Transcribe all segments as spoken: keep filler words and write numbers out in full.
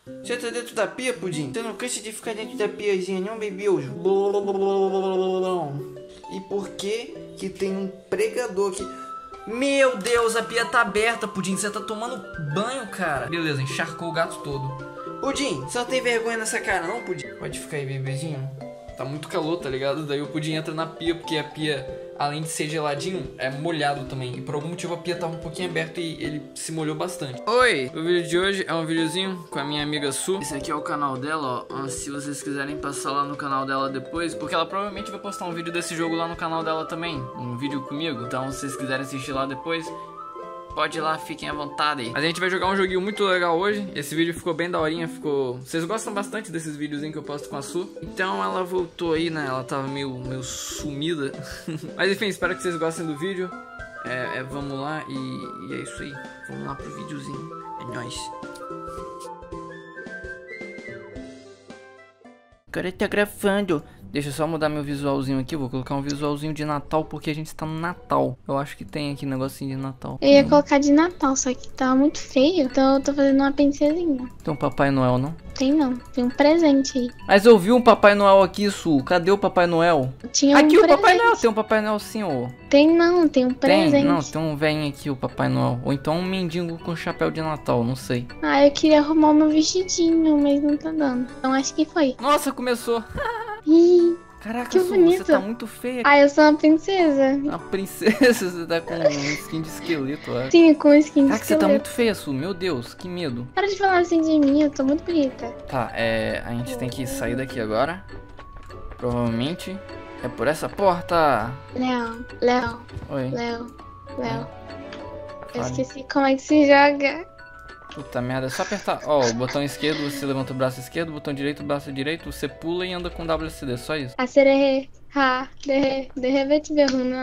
Você tá dentro da pia, Pudim? Você não cansa de ficar dentro da piazinha, não, baby? E por que que tem um pregador aqui? Meu Deus, a pia tá aberta, Pudim. Você tá tomando banho, cara. Beleza, encharcou o gato todo. Pudim, você não tem vergonha nessa cara, não, Pudim? Pode ficar aí, bebezinho. Tá muito calor, tá ligado? Daí o Pudim entra na pia, porque a pia, além de ser geladinho, é molhado também. E por algum motivo a pia tava um pouquinho aberta e ele se molhou bastante. Oi! O vídeo de hoje é um videozinho com a minha amiga Su. Esse aqui é o canal dela, ó. Se vocês quiserem passar lá no canal dela depois, porque ela provavelmente vai postar um vídeo desse jogo lá no canal dela também. Um vídeo comigo. Então se vocês quiserem assistir lá depois, pode ir lá, fiquem à vontade. Mas a gente vai jogar um joguinho muito legal hoje. Esse vídeo ficou bem daorinha, ficou... Vocês gostam bastante desses vídeos que eu posto com a Su. Então ela voltou aí, né? Ela tava meio, meio sumida. Mas enfim, espero que vocês gostem do vídeo. É, é, vamos lá e, e é isso aí. Vamos lá pro videozinho. É nóis. O cara tá gravando. Deixa eu só mudar meu visualzinho aqui. Eu vou colocar um visualzinho de Natal, porque a gente tá no Natal. Eu acho que tem aqui um negocinho de Natal. Eu ia colocar de Natal, só que tava muito feio. Então eu tô fazendo uma princesinha. Tem um Papai Noel, não? Tem não, tem um presente aí. Mas eu vi um Papai Noel aqui, Su. Cadê o Papai Noel? Tinha um Aqui o presente. Papai Noel. Tem um Papai Noel sim, ô. Tem não, tem um Tem? presente. Não, tem um velhinho aqui, o Papai Noel. Ou então um mendigo com chapéu de Natal, não sei. Ah, eu queria arrumar o meu vestidinho, mas não tá dando. Então acho que foi. Nossa, começou. Ih, Caraca, que Su, bonito. você tá muito feia. ah, eu sou uma princesa. A princesa, você tá com um skin de esqueleto, ó. Sim, com skin de Caraca, você tá esqueleto. muito feia, Su. Meu Deus, que medo. Para de falar assim de mim, eu tô muito bonita. Tá, é... A gente tem que sair daqui agora. Provavelmente é por essa porta. Léo, Léo, Oi. Léo, Léo. Eu Fale. esqueci como é que se joga. Puta merda, é só apertar. Ó, o botão esquerdo você levanta o braço esquerdo, o botão direito o braço direito, você pula e anda com W S D, só isso. A sererê, ha, derre, de repente berruna.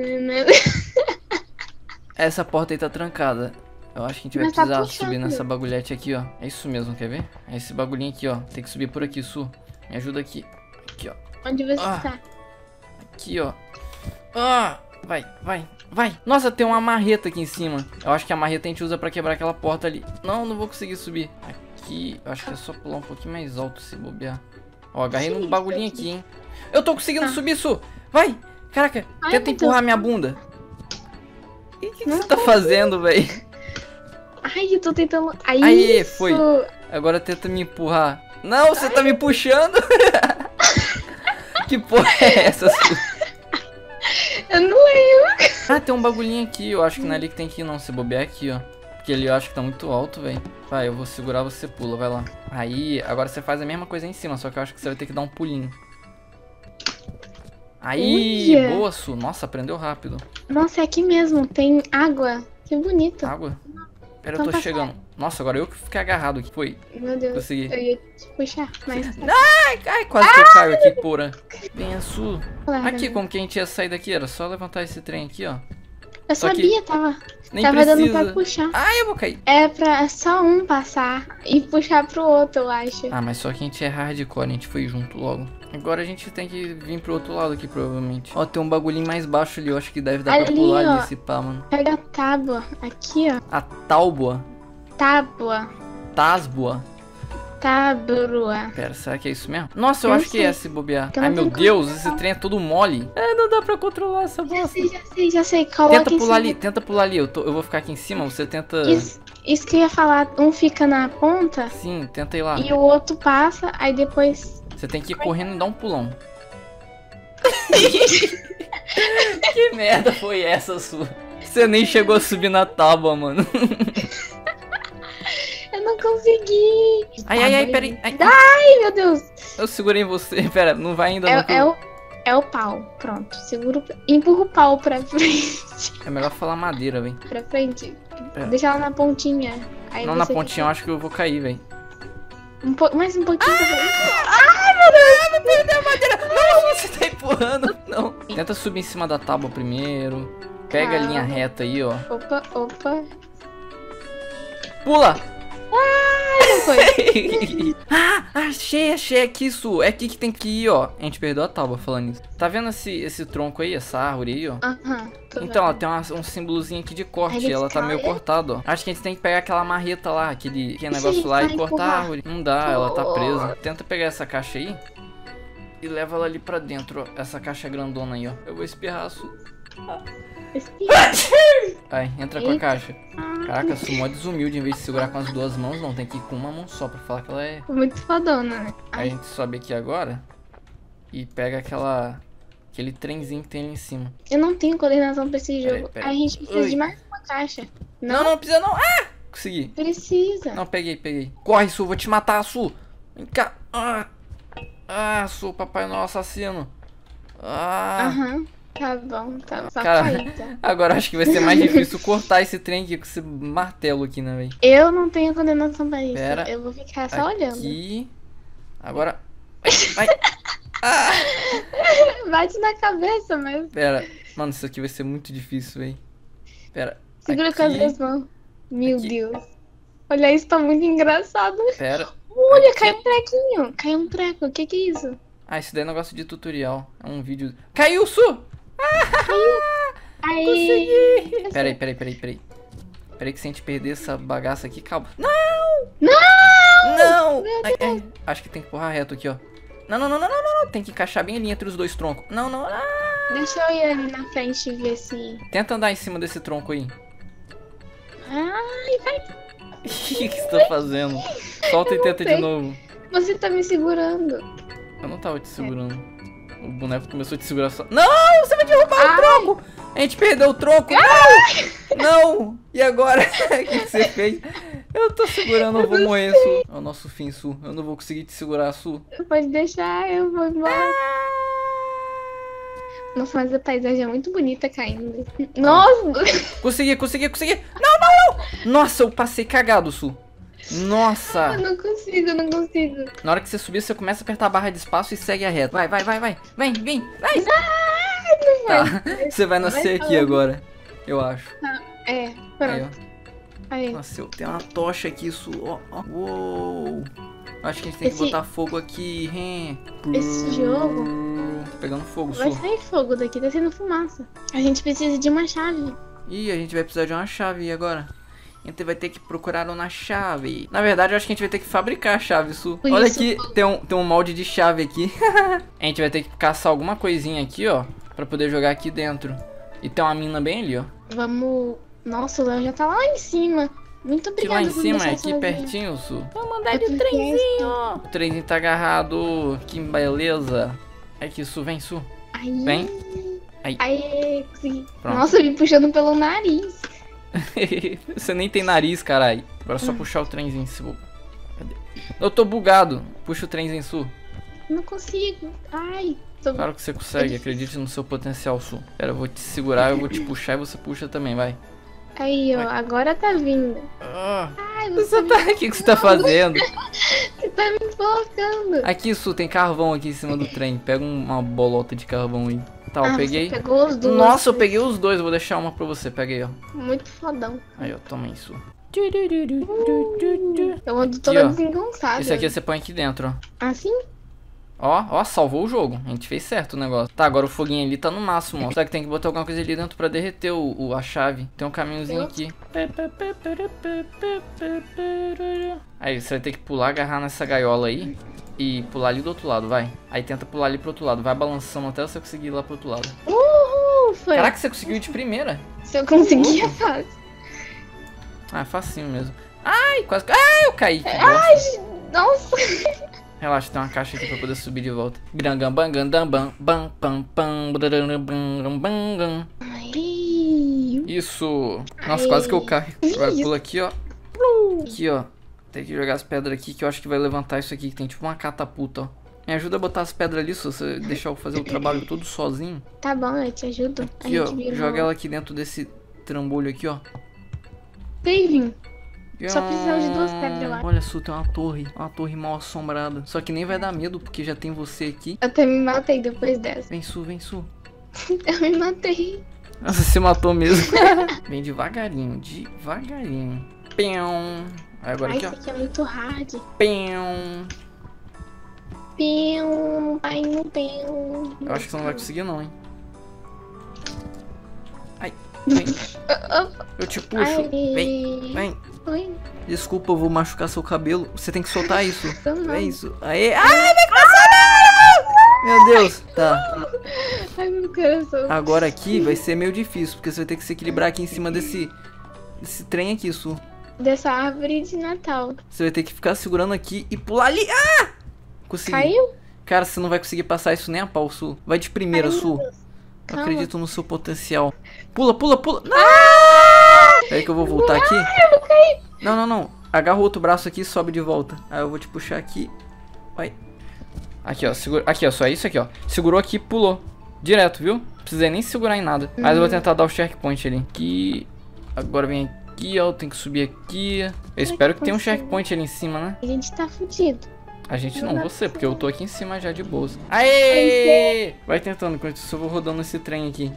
Essa porta aí tá trancada. Eu acho que a gente vai Mas tá precisar puxando. subir nessa bagulhete aqui, ó. É isso mesmo, quer ver? É esse bagulhinho aqui, ó. Tem que subir por aqui, Su. Me ajuda aqui. Aqui, ó. Onde você Ah. tá? Aqui, ó. Ah! Vai, vai, vai. Nossa, tem uma marreta aqui em cima. Eu acho que a marreta a gente usa pra quebrar aquela porta ali. Não, não vou conseguir subir. Aqui, eu acho que é só pular um pouquinho mais alto se bobear. Ó, agarrei no bagulhinho aqui, hein. Eu tô conseguindo Ah. subir, Su. Vai. Caraca, Ai, tenta meu empurrar Deus. minha bunda. O que, que Não você tá fazendo, velho? Ai, eu tô tentando. Aí, Aí, isso. foi. Agora tenta me empurrar. Não, você tá me puxando. Que porra é essa, Su? Eu não lembro. Ah, tem um bagulhinho aqui. Eu acho que não é ali que tem que ir, não. Se bobear aqui, ó. Porque ali eu acho que tá muito alto, velho. Vai, eu vou segurar, você pula, vai lá. Aí, agora você faz a mesma coisa em cima, só que eu acho que você vai ter que dar um pulinho. Aí, Uia. boa, Su. Nossa, aprendeu rápido. Nossa, é aqui mesmo. Tem água. Que bonito. Água. Pera, eu Então tô tá chegando. Nossa, agora eu que fiquei agarrado aqui. Foi. Meu Deus. Consegui. Eu ia te puxar, mas. Ai, ai, quase que eu caio aqui, porra. Venha, Su. Larga, Aqui, né? como que a gente ia sair daqui? Era só levantar esse trem aqui, ó. Eu só que sabia, tava. Nem tava dando precisa. pra puxar. Ai, eu vou cair. É pra só um passar e puxar pro outro, eu acho. Ah, mas só que a gente é hardcore, a gente foi junto logo. Agora a gente tem que vir pro outro lado aqui, provavelmente. Ó, tem um bagulhinho mais baixo ali, eu acho que deve dar pra Ali, pular ali ó. esse pá, mano. Pega a tábua. Aqui, ó. A tábua. Tábua. Tasboa. Tábua. Pera, será que é isso mesmo? Nossa, eu Não acho que sei. é se bobear. Eu Ai, não meu tenho Deus, como esse trem é todo mole. É, não dá pra controlar essa Já bosta. sei, já sei, já sei. Coloca Tenta em pular cima. ali, tenta pular ali. Eu, tô, eu vou ficar aqui em cima, você tenta... Isso, isso que eu ia falar. Um fica na ponta Sim, tenta ir lá. e o outro passa, aí depois. Você tem que ir correndo e dar um pulão. Que merda foi essa sua? Você nem chegou a subir na tábua, mano. Eu não consegui. Ai, ai, ai, peraí. Ai, Ai, meu Deus. eu segurei você. Pera, não vai ainda não. É, é, o, é o pau. Pronto. Segura o, empurra o pau pra frente. É melhor falar madeira, velho. Pra frente. É. Deixa ela na pontinha. Aí Não, na você pontinha eu acho que eu vou cair, velho. Um po... Mais um pouquinho. Ai, meu Deus, eu perdi a madeira. Não, você tá empurrando. Não. Tenta subir em cima da tábua primeiro. Pega a linha Calma. reta aí, ó. Opa, opa. Pula! Ai, meu foi? Ah, achei, achei aqui, Su. É aqui que tem que ir, ó. A gente perdeu a tábua falando isso. Tá vendo esse, esse tronco aí, essa árvore aí, ó? Aham. tô Então, ó, vendo. tem uma- um símbolozinho aqui de corte. Aí Ela tá meio destrói. cortada, ó. Acho que a gente tem que pegar aquela marreta lá, aquele, aquele E se negócio a lá gente e vai cortar a empurrar? árvore. Não dá, ela tá Pô. presa. Tenta pegar essa caixa aí e leva ela ali pra dentro, ó. Essa caixa grandona aí, ó. Eu vou espirrar, Su. Ai, entra com a Eita. caixa. Caraca, Su, mó desumilde. Em vez de segurar com as duas mãos, não. Tem que ir com uma mão só pra falar que ela é... Muito fodona, né? Aí a gente sobe aqui agora e pega aquela... aquele trenzinho que tem ali em cima. Eu não tenho coordenação pra esse Peraí, jogo. peraí. A gente precisa Ui. de mais uma caixa. Não, Não, não, precisa não. Ah! Consegui. precisa. Não, peguei, peguei. Corre, Su, vou te matar, Su. Vem cá. Ah, ah Su, papai não é um assassino. Ah. Aham. Tá bom, tá bom. Só Cara, cair, tá? agora acho que vai ser mais difícil cortar esse trem aqui com esse martelo aqui, né, velho? Eu não tenho coordenação pra isso. Pera. Eu vou ficar só olhando. Aqui. Agora. Vai. Ah! Bate na cabeça, mas Pera. Mano, isso aqui vai ser muito difícil, velho. Pera. segura com as Aqui. duas mãos. Meu Aqui. Deus. Olha, isso tá muito engraçado. Pera. Olha, Aqui. caiu um trequinho. Caiu um treco. O que que é isso? Ah, isso daí é negócio de tutorial. É um vídeo. Caiu, Su! Aí. Consegui! Peraí, peraí, peraí, peraí. Peraí que se a gente perder essa bagaça aqui, calma. Não! Não! Não! Ai, ai, acho que tem que empurrar reto aqui, ó. Não, não, não, não, não, não, não. Tem que encaixar bem ali entre os dois troncos. Não, não. Ah! Deixa eu ir ali na frente e ver se. Tenta andar em cima desse tronco aí. Ai, vai. O que que você tá fazendo? Solta Eu e não tenta de sei. novo. Você tá me segurando. Eu não tava te segurando. O boneco começou a te segurar só. Não! Você vai derrubar o Ai. tronco! A gente perdeu o tronco! Não! Não! E agora? O que que você fez? Eu tô segurando, eu vou morrer, Su. É o nosso fim, Su. Eu não vou conseguir te segurar, Su. Pode deixar, eu vou embora. Nossa, mas a paisagem é muito bonita caindo. Nossa! Consegui, consegui, consegui! Não, não, não! Nossa, eu passei cagado, Su. Nossa! Eu não consigo, eu não consigo. Na hora que você subir, você começa a apertar a barra de espaço e segue a reta. Vai, vai, vai, vai. Vem, vem, vai. Tá. Você vai nascer aqui agora, eu acho. É, Aí, pronto. ó. Aí. Nossa, eu tenho uma tocha aqui, Su. Ó, ó. Uou. Acho que a gente tem que Esse- botar fogo aqui. hein? Esse jogo Tô pegando fogo, vai Su. sair fogo daqui, tá saindo fumaça. A gente precisa de uma chave. Ih, a gente vai precisar de uma chave e agora? A gente vai ter que procurar uma chave. Na verdade, eu acho que a gente vai ter que fabricar a chave, Su. Por Olha isso- aqui, tem um, tem um molde de chave aqui. A gente vai ter que caçar alguma coisinha aqui, ó, pra poder jogar aqui dentro. E tem uma mina bem ali, ó. Vamos. Nossa, o Léo já tá lá em cima. Muito Aqui obrigada lá em por cima, deixar aqui sozinha. pertinho, Su. Vamos andar Eu de tô trenzinho. O trenzinho tá agarrado. Que beleza. Aqui, Su, vem, Su. Aí. Vem. Aí. Aí, consegui. Pronto. Nossa, me puxando pelo nariz. Você nem tem nariz, caralho. Agora é só puxar o trenzinho, Su. Cadê? Eu tô bugado. Puxa o trenzinho, Su. Não consigo. Ai. Tô... Claro que você consegue, acredite no seu potencial, Su. Pera, eu vou te segurar, eu vou te puxar e você puxa também, vai. Aí, ó. Vai. Agora tá vindo. Ah, Ai, você você, tá... O que que você tá fazendo? você tá me colocando. Aqui, Su, tem carvão aqui em cima do trem. Pega um- uma bolota de carvão aí. Tá, eu Ah, peguei. Você pegou os dois. Nossa, eu peguei os dois. Vou deixar uma pra você. Pega aí, ó. Muito fodão. Aí, ó. Toma isso. Eu ando Aqui, toda ó. desengonçada. Esse aqui você põe aqui dentro, ó. Assim? Ó, ó, salvou o jogo. A gente fez certo o negócio. Tá, agora o foguinho ali tá no máximo, ó. Só que tem que botar alguma coisa ali dentro pra derreter o, o- a chave. Tem um caminhozinho aqui. Aí, você vai ter que pular, agarrar nessa gaiola aí. E pular ali do outro lado, vai. Aí tenta pular ali pro outro lado. Vai balançando até você conseguir ir lá pro outro lado. Uhul! Foi. Caraca, você conseguiu ir de primeira. Se eu conseguir, é fácil. Ah, é facinho mesmo. Ai, quase... Ai, eu caí. Que bosta. Ai, nossa. Relaxa, tem uma caixa aqui pra poder subir de volta. Grangam, bangandam, bam, bam, pam, pam, brararam, bam, bam, bam. Ai. Isso. Nossa, Ai. quase que eu caio. Agora Isso. pula aqui, ó. Aqui, ó. Tem que jogar as pedras aqui que eu acho que vai levantar isso aqui. Que tem tipo uma catapulta, ó. Me ajuda a botar as pedras ali, se você deixar eu fazer o trabalho todo sozinho. Tá bom, eu te ajudo. A Aqui, ó. gente vira Joga uma- ela aqui dentro desse trambolho aqui, ó. Saving. Só precisamos de duas pedras, eu acho. Olha só, tem uma torre. Uma torre mal assombrada. Só que nem vai dar medo, porque já tem você aqui. Eu até me matei depois dessa. Vem, Su, vem, Su. Eu me matei. Nossa, você matou mesmo. Vem devagarinho, devagarinho. Pião. Aí agora Ai, aqui, ó. isso aqui é muito hard. Pium. Pium, pai, no pium. Eu acho que você não vai conseguir não, hein. Ai, vem. Eu te puxo. Ai. Vem, vem. Oi. Desculpa, eu vou machucar seu cabelo. Você tem que soltar isso. Eu não. É isso. Aê. Ai, vai passar! Meu Deus. Tá. Ai, meu coração. Agora aqui vai ser meio difícil, porque você vai ter que se equilibrar aqui em cima desse, desse trem aqui, Su. Dessa árvore de Natal. Você vai ter que ficar segurando aqui e pular ali. Ah! Consegui. Caiu? Cara, você não vai conseguir passar isso nem a pau, Su. Vai de primeira, Ai, Su. meu Deus. Eu Calma. acredito no seu potencial. Pula, pula, pula. Ah! Peraí que eu vou voltar aqui. Eu caí. Não, não, não. Agarra o outro braço aqui e sobe de volta. Aí eu vou te puxar aqui. Vai. Aqui, ó. Segura... Aqui, ó. Só isso aqui, ó. Segurou aqui, pulou. Direto, viu? Não precisei nem segurar em nada. Mas eu vou tentar dar o checkpoint ali. Aqui. Agora vem aqui, ó. Tem que subir aqui. Eu espero que tenha um checkpoint ali em cima, né? A gente tá fudido. A gente não, você, porque eu tô aqui em cima já de boas. Aê! Vai tentando, enquanto isso eu vou rodando esse trem aqui.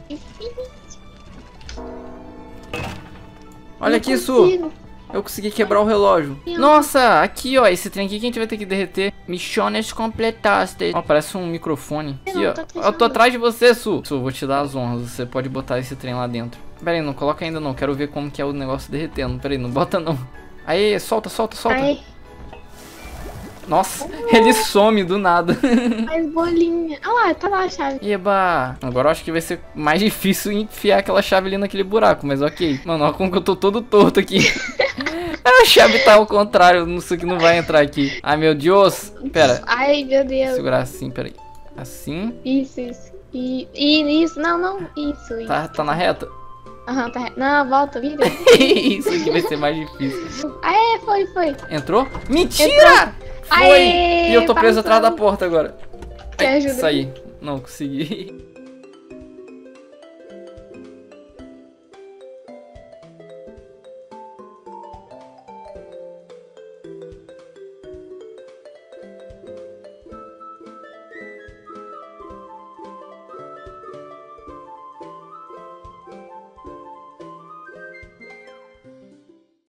Olha aqui, Su. Eu consegui quebrar o relógio. Nossa, aqui, ó. Esse trem aqui que a gente vai ter que derreter. Missões completaste. Ó, parece um microfone. Aqui, ó. Eu tô atrás de você, Su. Su, vou te dar as honras. Você pode botar esse trem lá dentro. Pera aí, não coloca ainda não. Quero ver como que é o negócio derretendo. Pera aí, não bota não. Aê, solta, solta, solta. Ai, Nossa, ele some do nada. faz bolinha. Olha lá, tá lá a chave. Eba! Agora eu acho que vai ser mais difícil enfiar aquela chave ali naquele buraco, mas ok. Mano, olha como que eu tô todo torto aqui. A chave tá ao contrário, não sei que não vai entrar aqui. Ai, meu Deus. Pera. Ai, meu Deus. Segurar assim, peraí. Assim. Isso, isso. E, e isso, não, não. Isso, isso. Tá, tá na reta? Aham, tá. Não, volta, vira. Isso aqui vai ser mais difícil. Aê, foi, foi. Entrou? Mentira! Foi! Aê, E eu tô preso passou. atrás da porta agora. Quer Ai, ajuda? saí. Não consegui.